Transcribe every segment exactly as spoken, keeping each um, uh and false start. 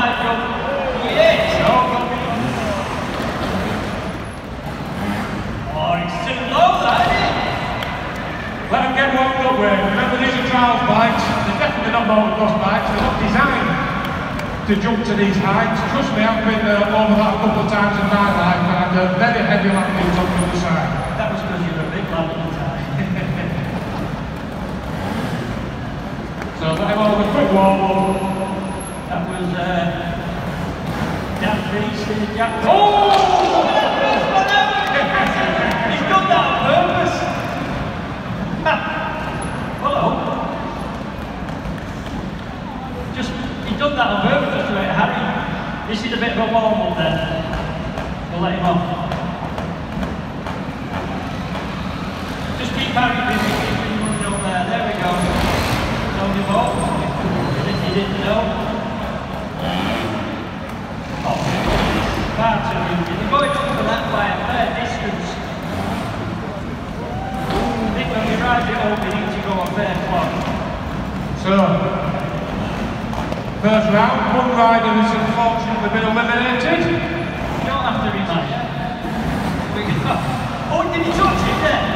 high jump. Yes! Oh, it's too low, that, isn't it? Let them get warmed up with. Remember, these are trials bikes. They're definitely not motocross bikes. They're not designed to jump to these heights. Trust me, I've been uh, over that a couple of times in my life and had a very heavy landings on the other side. That was because you were a big lad at the time. So let him over, quick warm up. That was uh, Jack Reese in the Jack. Oh! He's done that on purpose. Hello. Just, he's done that on purpose just to make Harry. This is a bit of a warm up there. We'll let him off. Just keep Harry busy, keep him running up there. There we go. Don't give up. If you didn't know. Oh, far too easy. They're going over that by a fair distance. I think when we ride it over, you need to go a fair clock. So, first round, one rider has unfortunately been eliminated. You don't have to remind. Here we go. Oh, did he touch it there?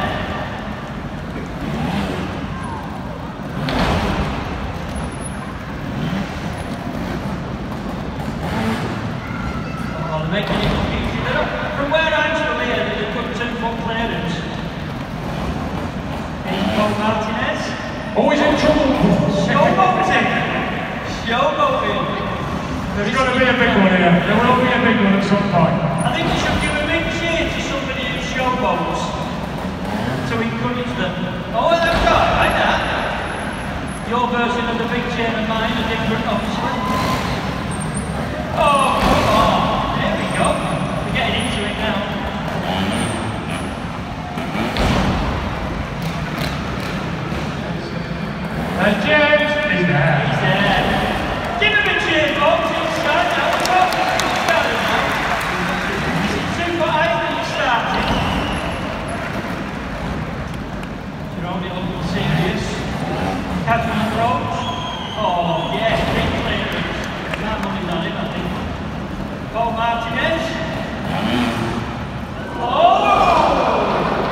Making it look easy. From where I'm from here, there's a good two-foot clearance. Here's Paul Martinez. Oh, he's in trouble. Showboating. Showboating. There's got to be a big one here. There will be a big one at some point. I think you should give a big cheer to somebody who showboats to encourage them. Oh, that's right, like that. Your version of the big cheer and mine are different, obviously. Oh, come on. There we go. We're getting into it now. And James is there. He's there. Give him a cheer, folks. Inside now. We're not started now. This is super high when you started. You're only looking serious. Catherine approach. Oh, yes. Big clearance. That money's on him, I think. Paul Martinez. Oh!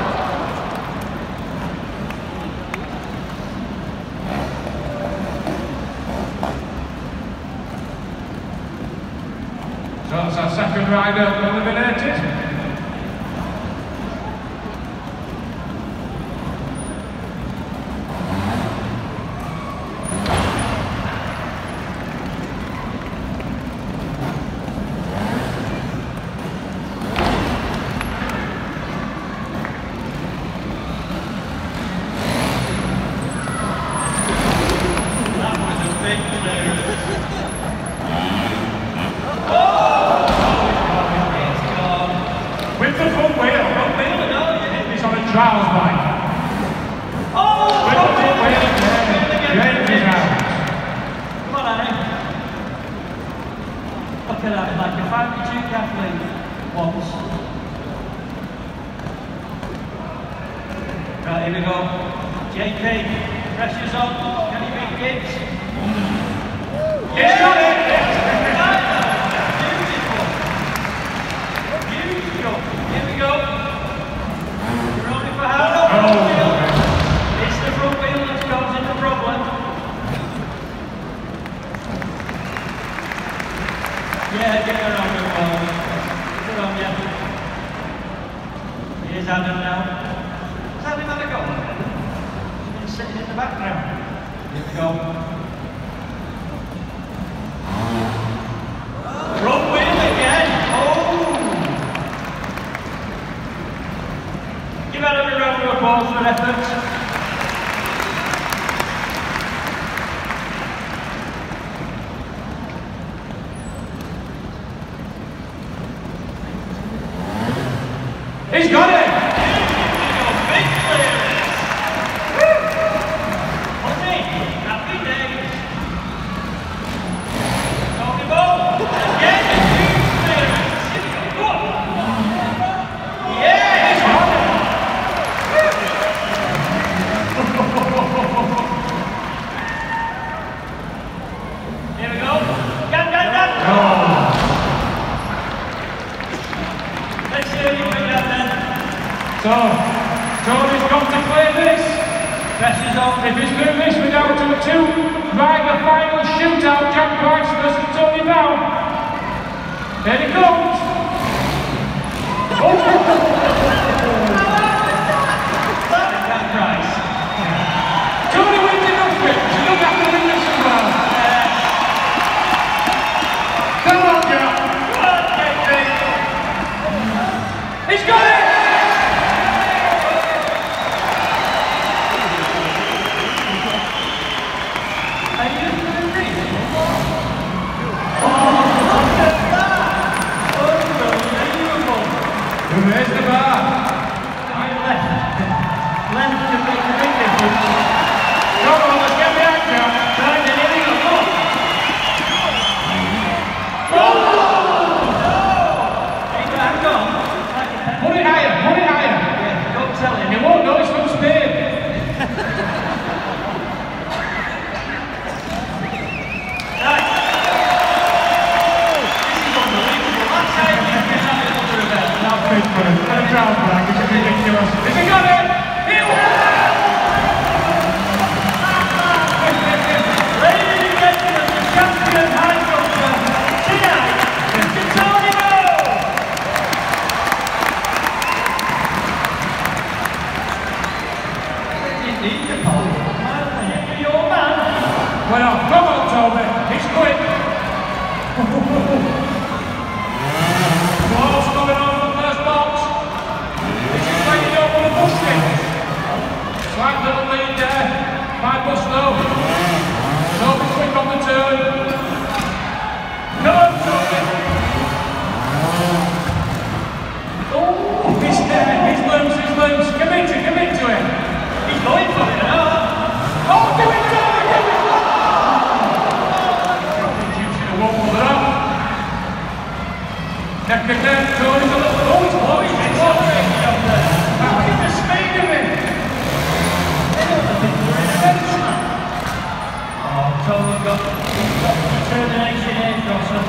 So that's our second rider eliminated. With the front wheel. Front wheel, no, yeah. He's on a trials bike. Oh! With the front wheel again. James is out. Come on, Harry. Look at that, like a five-two athlete once. Right, here we go. J P, pressure's on. Can he beat Gibbs? He's got it! Here we go. You're rolling for Harold. Oh. It's the front wheel that's causing the problem. Yeah, get her on the ball. Good on you. Here's Adam now. Has Adam had a go? He's been sitting in the background. Here we go. Front wheel again. Oh! Give Adam a round of applause for effort. He's got it! Big clearance! Honey, happy days! Tony Ball! Again, a huge clearance! Go on! Yes! Here we go! Gan, gan, gan! So, Tony's got to play this. Pressure's on. If he's doing this without a two-rider final shootout, Jack Price versus Tony Bow. There he comes. Oh. Jack Price. Tony wins enough wins. He doesn't have to win this as well. Come on, Jack. He's got it! Are you going to read it? Oh, look at that! Unbelievable! Where's the bar? Right left. Left to make a big difference. Come on, let's get the act now. Right, and here we go. Go! Hang on. Put it higher, put it higher. Yeah, don't tell him. He won't know it's from Spain. Right. This is unbelievable. That's how you can have it under a belt. That's big for him. And a ground bag, it's ridiculous. Has he got it? He won! Ladies and gentlemen, the champion high jumper tonight is Tony Bow! Indeed, the pole. You're your man. Well, come on, Toby. He's quick. What's going on in the first box? This is where you don't want to push it. Slight little lead there. Might bust though. Toby quick on the turn. Come on, Toby. Oh, he's there. He's loose, he's loose. Commit to, commit to him. He's going for it now. Oh, do it, Toby, do it! You should have wobbled it up. Neck and neck, Tony's a little... Oh, he's low, he's low. Look at the speed of it. Oh, Tony got, he's got determination here, Crosser.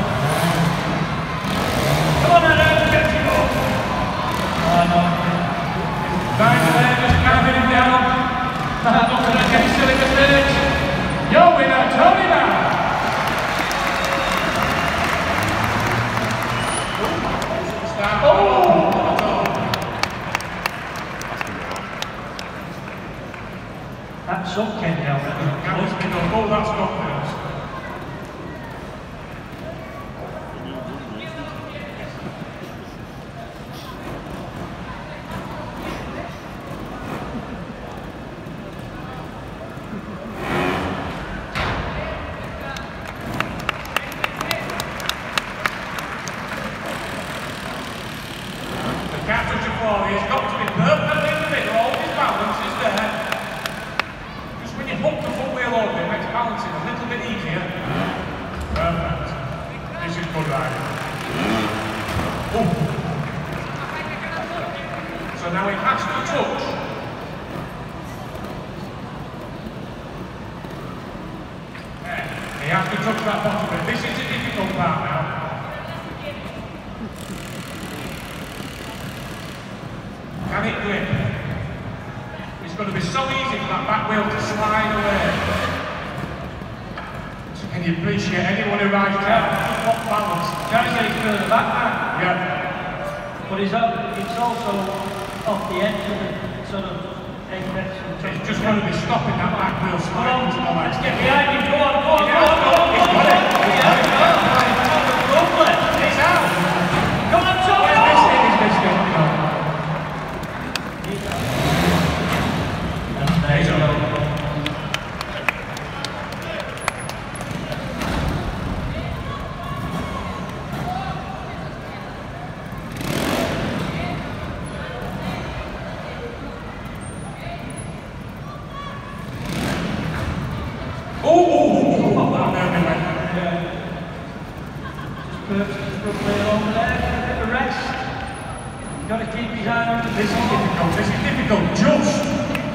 Come on, Adam, get you up. Oh, no. Nice there, just calming him down. Not looking at any silly mistakes. Your winner, Tony Bow. Oh! That's some Ken down there. Oh, that's confidence. The captain Jafari has got to be perfectly in the middle, all his balance is there. Just when you hook the foot wheel over, it makes balancing a little bit easier. Perfect. This is good riding. Oh. So now he has to touch. Yeah, he has to touch that bottom bit. This is the difficult part now. Can it grip? It's going to be so easy for that back wheel to slide away. So can you appreciate anyone who rides down? What balance? Trying to get it further back now. Yeah. But it's, up, it's also off the edge of the sort of apex. It's just going to be stopping that back wheel Come sliding to the on, left. let's get behind him. Go on, go on, go on, go on. He's got it. He's got it. Lovely. It's out. Come on, Tony. He's missed it, he's missed it. There you go. Oh, oh, oh, wow, there we went. Yeah. Just purchase for a player over there, get a bit of rest. You've got to keep his eye on the This is difficult, this is difficult, just.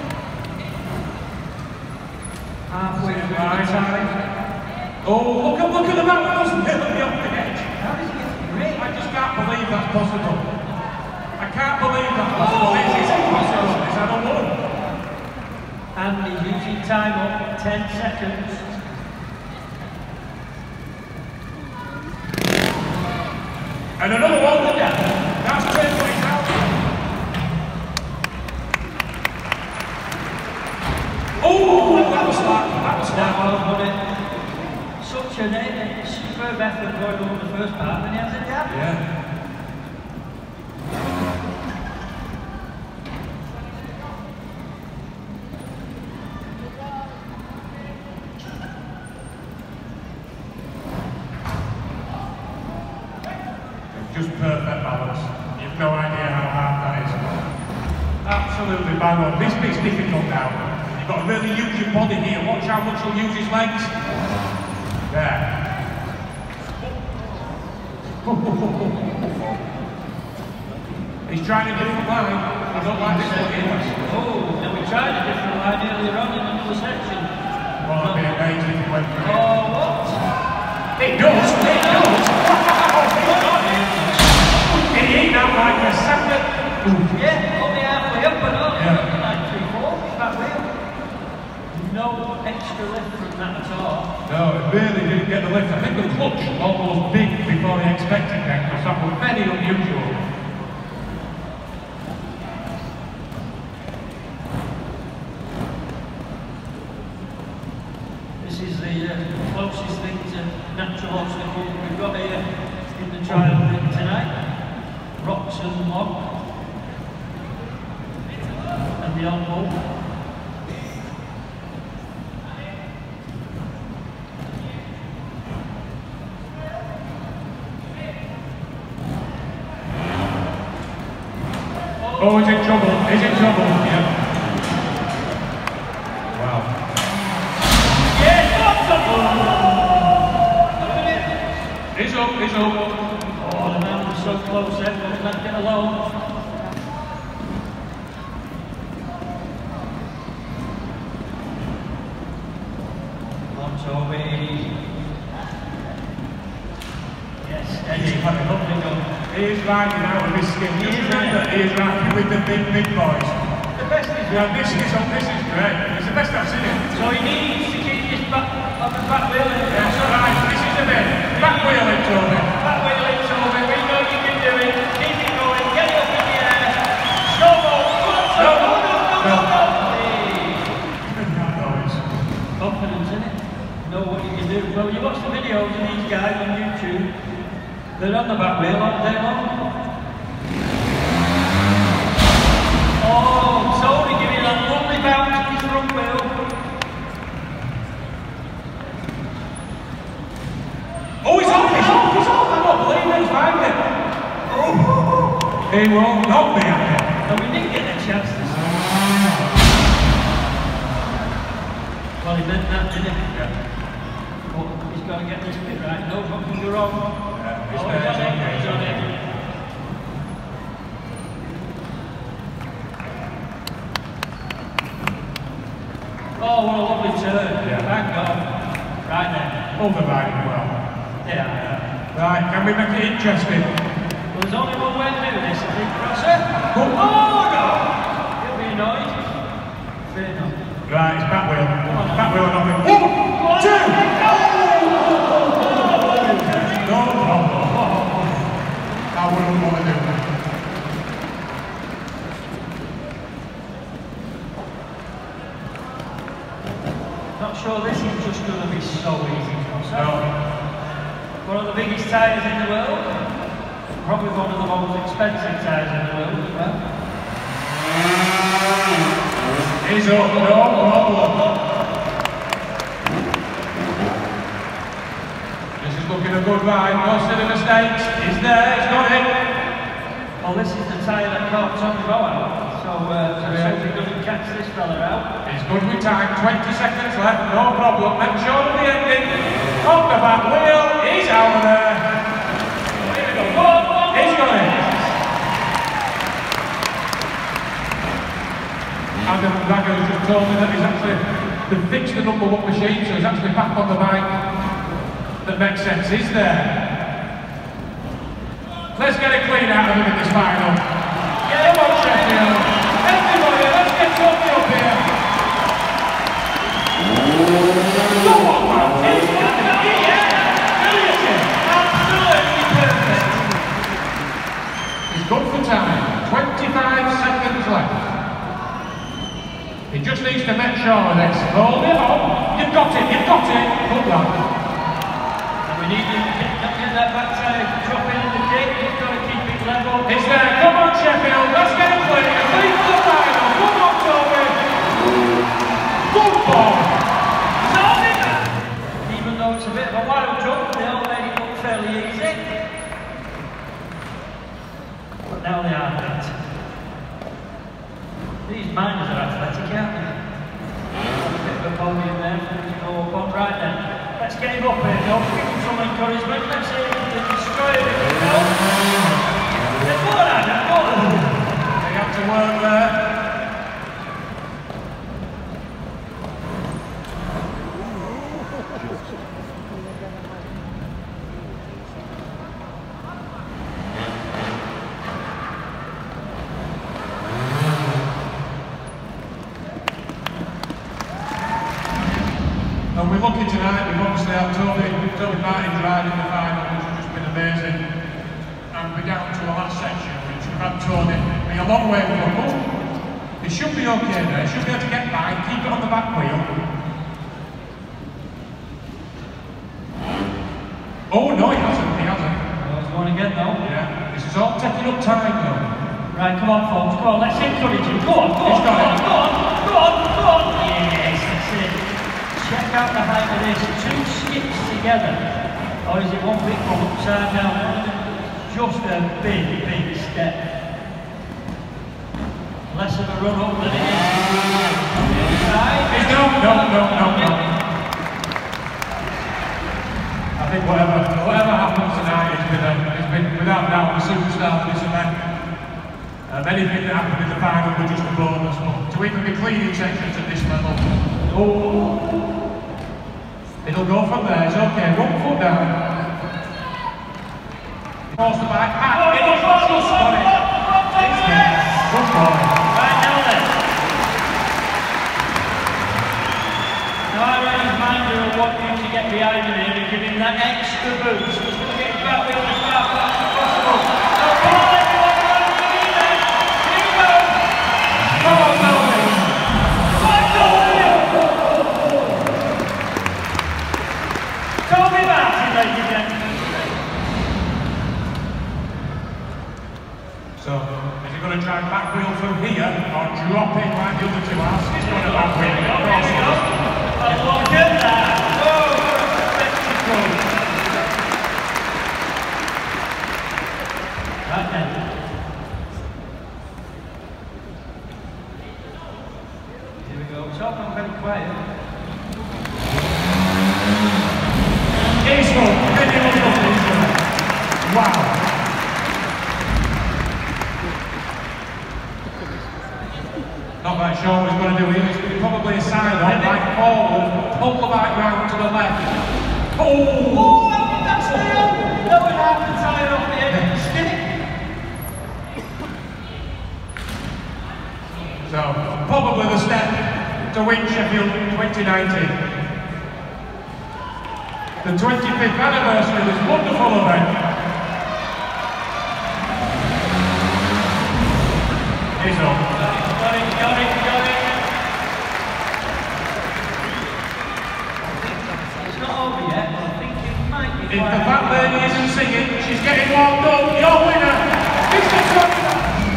halfway through the Right. time. Oh, look at, look at the back wheels nearly off the edge. How does he get the grip? I just can't believe that's possible. I can't believe that's possible. This is time up, ten seconds. And another one. That's twenty thousand. Oh, that was like, that was That like. was, wasn't it? Such an uh, superb effort going over the first part, and he has a gap. Yeah. Just perfect balance. You've no idea how hard that is. Absolutely bang on. This bit's difficult now. You've got to really use your body here. Watch how much he'll use his legs. There. He's trying a different line. I don't like this one here. Oh, now we tried a different line earlier on in another section. Well, it'd be amazing if it went through. Oh, what? It does, it does. It ain't that like a second. Yeah, only halfway up and all. Yeah. Like three fourths that wheel. No extra lift from that at all. No, it really didn't get the lift. I think the clutch almost big before they expected that, because that was very unusual. This is the uh, closest thing to natural obstacle we've got here in the trial ring tonight. Rocks and log. And the elbow. Oh, he's in trouble. He's in trouble. Yeah. Wow. Yes, what's He's up, he's up. Oh, the man was so close then, but he left it alone. On Toby. Yes, Eddie, what a lovely goal. He is riding out of his skin. Just remember, he is riding with the big, big boys. The best is Yeah, this is, this is great. It's the best I've seen. so he needs to keep his back on the back wheel. That's right, this is a bit. Back wheel it, Toby. Back wheel in, Toby. We know you can do it. Keep it going. Get it up in the air. Snowball. No, No, no, no, no, no. That noise. Confidence in it. Know what you can do. Well, you watch the videos of these guys on YouTube. They're on the back wheel all day long. Oh, Tony giving that lovely bounce to his front wheel. Oh, he's off, he's off, he's off. I don't believe it, he's found it. Oh. He will not be at it. No, we didn't get a chance to see. Well, he meant that, didn't he? Yeah. But he's got to get this bit right. No, what can go wrong? Yeah, Oh, he's he's on there, it, he's he's on okay. it. Oh, what a lovely turn. Yeah. Thank God. Right then. All the riding well. Yeah. Right, can we make it interesting? Well, there's only one way to do this, I think, Crosser. Oh. Oh, no! He'll be annoyed. Fair enough. Right, it's back wheel. on. Back wheel, nothing. One, two! No problem. I wouldn't want to do that. Not sure this is just going to be so easy, Crosser. No. One of the biggest tyres in the world. Probably one of the most expensive tyres in the world as well. He's up, no problem. This is looking a good ride, no silly mistakes. He's there, he's got it. Well, this is the tyre that caught Tommy Rowe out. So, uh, so Yeah. if he doesn't catch this fella out. He's good with time, twenty seconds left, no problem. Make sure of the ending. On the back wheel, he's out of there. Here we go. Go on, go on, He's got it. Adam Ragger has just told me that he's actually, they fixed the number one machine, so he's actually back on the bike. That makes sense, he's there. Let's get it clean out of him in this final. Come on, Sheffield. Everybody, let's get Tony up here. Go on, man! Absolutely perfect. He's good for time. twenty-five seconds left. He just needs to make sure of this. Hold it up. You've got it, you've got it. Good lad. And we need to get, get that backside, drop in the kick. He's got to keep it level. It's there. Come on, Sheffield. Let's get it clear. Three for the final. Come on, Toby. Good ball. Even though it's a bit of a wild jump, they all made it look fairly easy. But now they are beat. These miners are athletic, aren't they? A bit of a podium there for them to go up on. Right then, let's get him up here, Joe. Give him some encouragement. Let's see if he can destroy it. They're going at it, go on. They have to work there. And we're lucky tonight, we've obviously had Toby, Toby Martin's riding the final, which has just been amazing. And we're down to a last section, which we've had Tony be a long way from home. He should be okay there, he should be able to get by, keep it on the back wheel. Oh no, he hasn't, he hasn't. Oh, he's going again though. Yeah, this is all taking up time though. Right, come on folks, go on, let's encourage him. Go on, go on, He's go got on, it. go on, go on, go on. Yes, that's it. Check out the height of this, two skips together. Or is it one big one upside down? Just a big, big step. Less of a run up than it is. On the other side. No, no, no, no, no. I think whatever, whatever happens tonight has been, a, has been without doubt a superstar for this event. Um, anything that happened in the final was just a bonus, but to even be cleaning sections at this level, oh, it'll go from there, it's okay, one foot down. Force the back, ah, it is just got it. It's there, good boy. Right now then. Now I really reminder of what you to get behind him and give him that extra boost. He's going to get back with as far as possible. So come on everyone, run to me then. Here we go. Come on, Toby. Come on, Toby. Toby Martin, ladies and gentlemen. So, is he going to try and back wheel through here, or drop it like the other two are? He's going to back wheel, of course he does. Well, look at that. Oh, what a spectacle. Right then. Here we go. Top, I'm very quiet. Eastwood, can you look up Eastwood? Wow. Not quite sure what he's going to do here. It's probably a side on, right forward, pull the bike round to the left. Oh! Oh, how did that stay on? That would have to tie it off the end of the stick. So, probably the step to win Sheffield twenty nineteen. The twenty-fifth anniversary of this wonderful event. He's up. Got it, got it, got it. It's not over yet, but I think it might be. If the fat lady isn't singing, she's getting warmed up. Your winner is the twenty.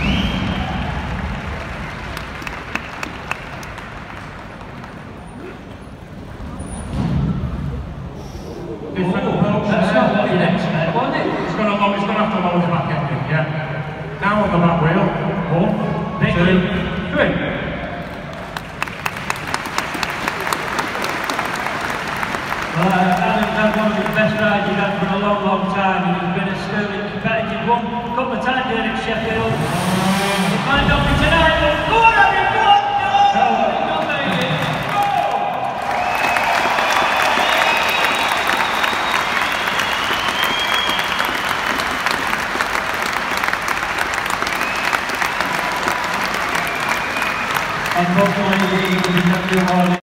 Different approach. That's not what you'd expect, was it? He's going to load, he's going to have to load the back end, yeah. Now on the back wheel. One, Big two, leap. three. Well, uh, Adam's had one of the best rides he's had for a long, long time, and he's been a sterling competitive one. A couple of times here at Sheffield. It might not be tonight, but go on, Adam, go on! No! No, baby! Go! Unfortunately, we did not do all